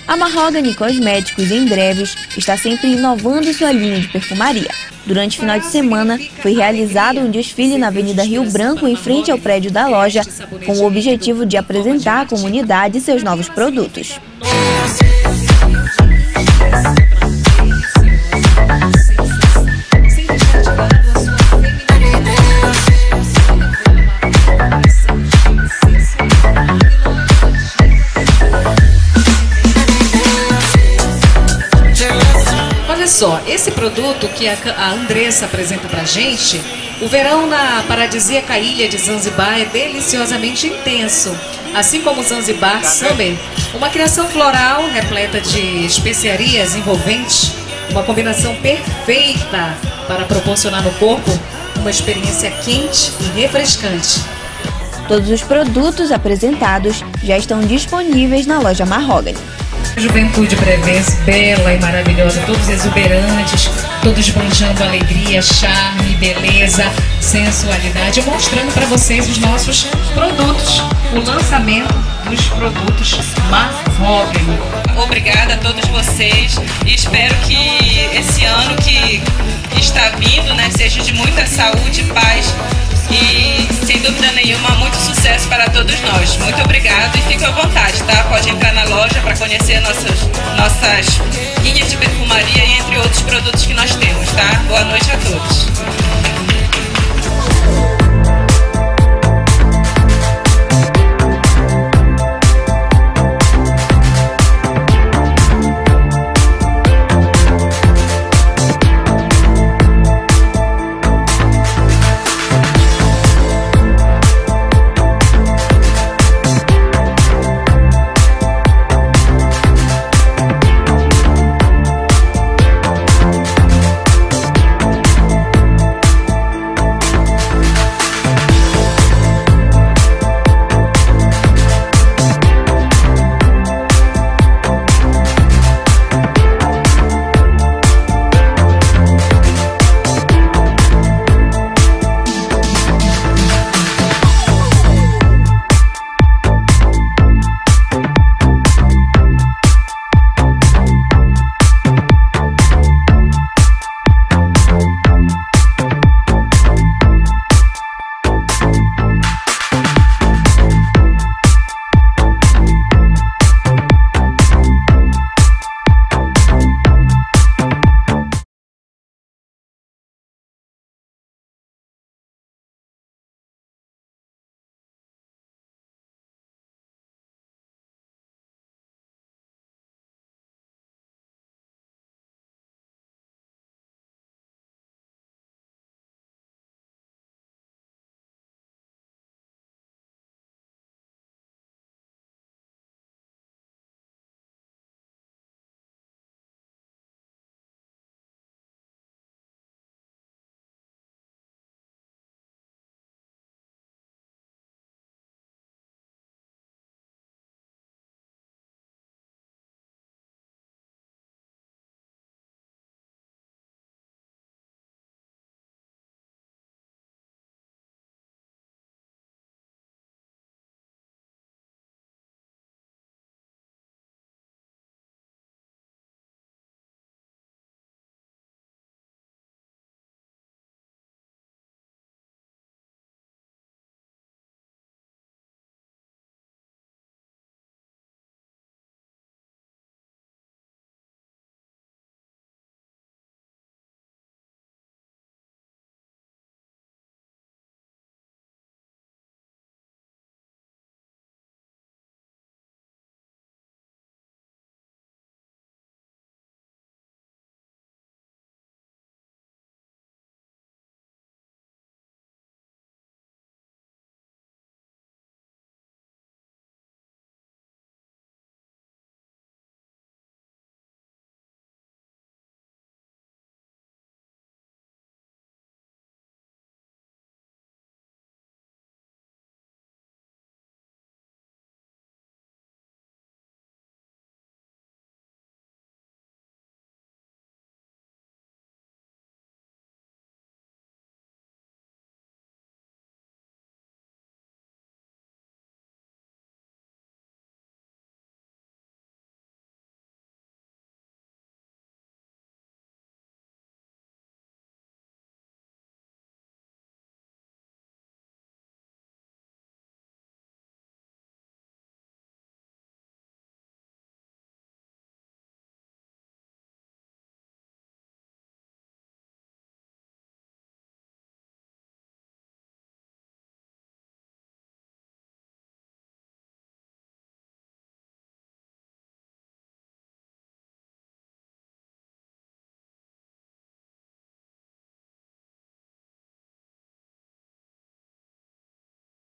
A Mahogany Cosméticos, em Breves, está sempre inovando sua linha de perfumaria. Durante o final de semana, foi realizado um desfile na Avenida Rio Branco, em frente ao prédio da loja, com o objetivo de apresentar à comunidade seus novos produtos. Olha só, esse produto que a Andressa apresenta pra gente, o verão na paradisíaca ilha de Zanzibar é deliciosamente intenso. Assim como Zanzibar Summer, uma criação floral repleta de especiarias envolventes, uma combinação perfeita para proporcionar no corpo uma experiência quente e refrescante. Todos os produtos apresentados já estão disponíveis na loja Mahogany. Juventude Breves, bela e maravilhosa, todos exuberantes, todos banjando alegria, charme, beleza, sensualidade, mostrando para vocês os nossos produtos, o lançamento dos produtos Mahogany. Obrigada a todos vocês e espero que esse ano que está vindo, né, seja de muita saúde, paz e, sem dúvida nenhuma, muito sucesso para todos nós. Muito obrigado e fique à vontade, tá? Pode entrar na loja para conhecer nossas linhas de perfumaria e